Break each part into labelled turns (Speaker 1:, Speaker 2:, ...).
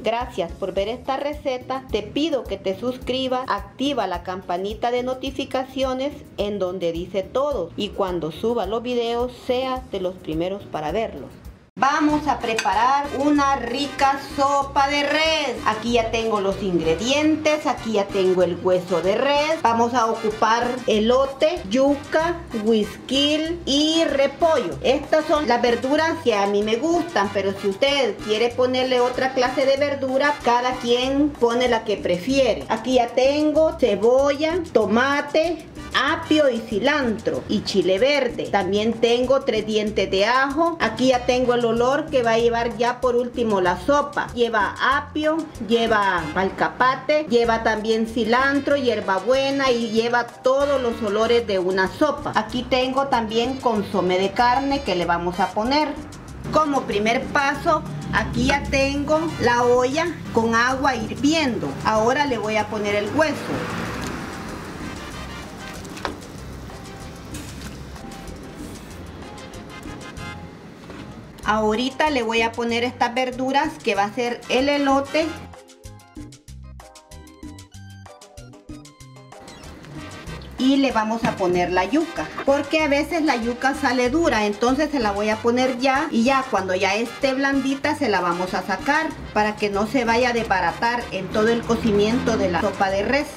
Speaker 1: Gracias por ver esta receta. Te pido que te suscribas, activa la campanita de notificaciones en donde dice todo y cuando suba los videos seas de los primeros para verlos. Vamos a preparar una rica sopa de res. Aquí ya tengo los ingredientes, aquí ya tengo el hueso de res. Vamos a ocupar elote, yuca, güisquil y repollo. Estas son las verduras que a mí me gustan, pero si usted quiere ponerle otra clase de verdura, cada quien pone la que prefiere. Aquí ya tengo cebolla, tomate, apio y cilantro y chile verde. También tengo 3 dientes de ajo. Aquí ya tengo el olor que va a llevar ya por último la sopa. Lleva apio, lleva alcapate, lleva también cilantro, hierbabuena y lleva todos los olores de una sopa. Aquí tengo también consomé de carne que le vamos a poner. Como primer paso, aquí ya tengo la olla con agua hirviendo. Ahora le voy a poner el hueso. Ahorita le voy a poner estas verduras que va a ser el elote, y le vamos a poner la yuca, porque a veces la yuca sale dura, entonces se la voy a poner ya, y ya cuando ya esté blandita se la vamos a sacar para que no se vaya a desbaratar en todo el cocimiento de la sopa de res.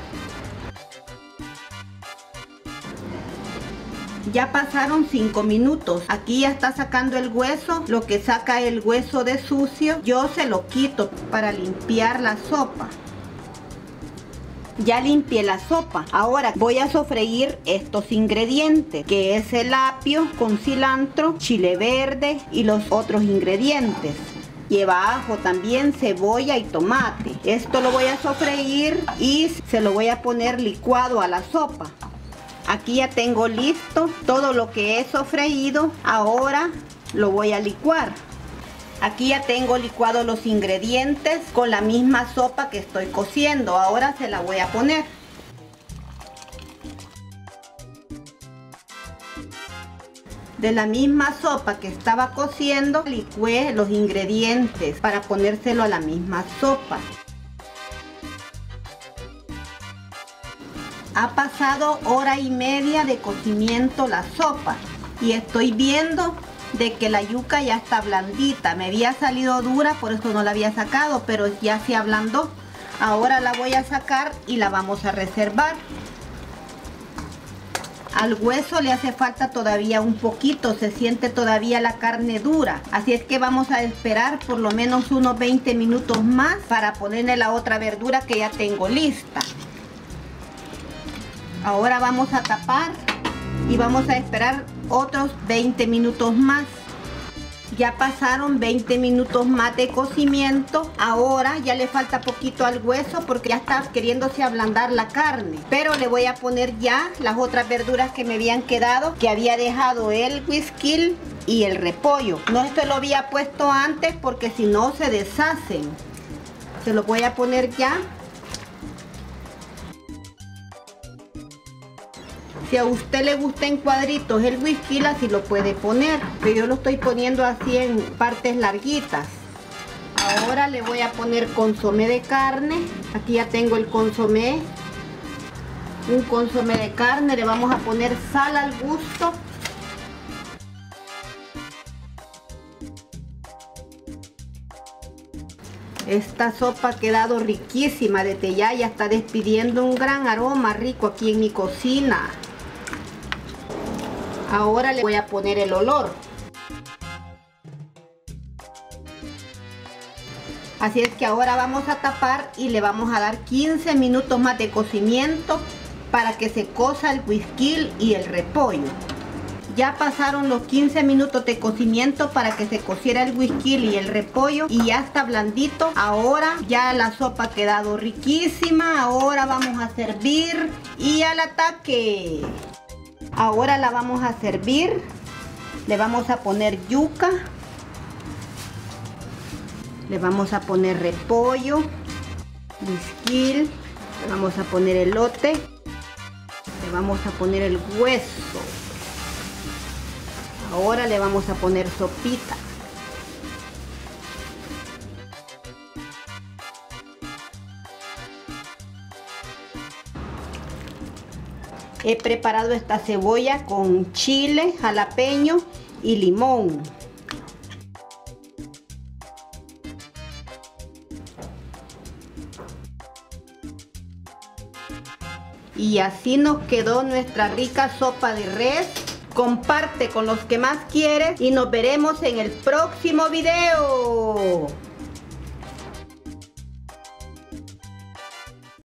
Speaker 1: Ya pasaron 5 minutos. Aquí ya está sacando el hueso. Lo que saca el hueso de sucio, yo se lo quito para limpiar la sopa. Ya limpié la sopa. Ahora voy a sofreír estos ingredientes, que es el apio con cilantro, chile verde y los otros ingredientes. Lleva ajo también, cebolla y tomate. Esto lo voy a sofreír y se lo voy a poner licuado a la sopa. Aquí ya tengo listo todo lo que he sofreído. Ahora lo voy a licuar. Aquí ya tengo licuado los ingredientes con la misma sopa que estoy cociendo. Ahora se la voy a poner. De la misma sopa que estaba cociendo, licué los ingredientes para ponérselo a la misma sopa. Ha pasado 1 hora y media de cocimiento la sopa y estoy viendo de que la yuca ya está blandita. Me había salido dura, por eso no la había sacado, pero ya se ablandó. Ahora la voy a sacar y la vamos a reservar. Al hueso le hace falta todavía un poquito, se siente todavía la carne dura. Así es que vamos a esperar por lo menos unos 20 minutos más para ponerle la otra verdura que ya tengo lista. Ahora vamos a tapar y vamos a esperar otros 20 minutos más. Ya pasaron 20 minutos más de cocimiento. Ahora ya le falta poquito al hueso porque ya está queriéndose ablandar la carne. Pero le voy a poner ya las otras verduras que me habían quedado, que había dejado el güisquil y el repollo. No, esto lo había puesto antes porque si no se deshacen. Se lo voy a poner ya. Si a usted le gusta en cuadritos el güisquil, así lo puede poner, pero yo lo estoy poniendo así en partes larguitas. Ahora le voy a poner consomé de carne. Aquí ya tengo el consomé, un consomé de carne. Le vamos a poner sal al gusto. Esta sopa ha quedado riquísima, desde ya está despidiendo un gran aroma rico aquí en mi cocina. Ahora le voy a poner el olor. Así es que ahora vamos a tapar y le vamos a dar 15 minutos más de cocimiento para que se cosa el güisquil y el repollo. Ya pasaron los 15 minutos de cocimiento para que se cociera el güisquil y el repollo y ya está blandito. Ahora ya la sopa ha quedado riquísima. Ahora vamos a servir y al ataque. Ahora la vamos a servir. Le vamos a poner yuca. Le vamos a poner repollo, güisquil, le vamos a poner elote, le vamos a poner el hueso. Ahora le vamos a poner sopita. He preparado esta cebolla con chile, jalapeño y limón. Y así nos quedó nuestra rica sopa de res. Comparte con los que más quieres y nos veremos en el próximo video.